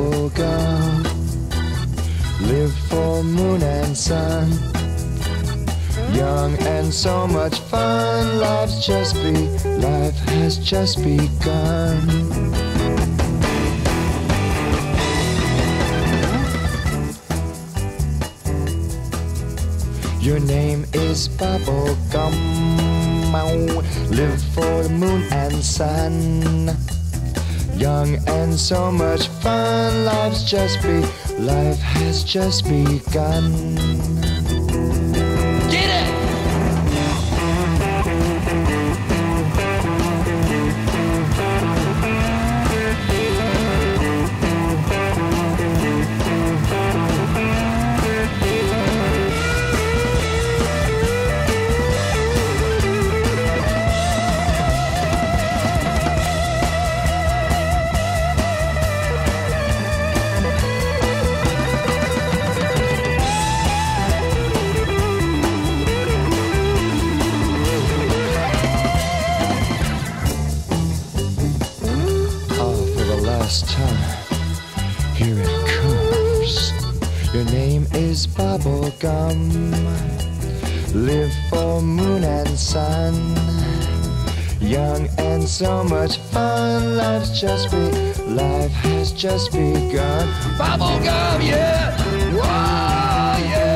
bubble gum. Live for moon and sun. Young and so much fun. Life has just begun. Your name is bubble gum. Live for the moon and sun. Young and so much fun. Life has just begun. Get it! Time. Here it comes. Your name is bubble gum. Live for moon and sun. Young and so much fun. Life has just begun. Bubble gum, yeah! Whoa, yeah!